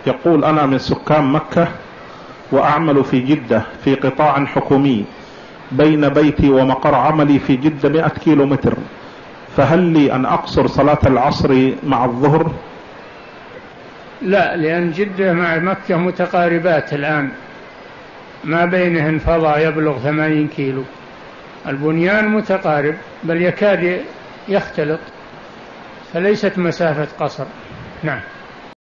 يقول: أنا من سكان مكة وأعمل في جدة في قطاع حكومي، بين بيتي ومقر عملي في جدة 100 كيلومتر، فهل لي أن أقصر صلاة العصر مع الظهر؟ لا، لأن جدة مع مكة متقاربات الآن، ما بينهن فضاء يبلغ 80 كيلو، البنيان متقارب بل يكاد يختلط، فليست مسافة قصر. نعم.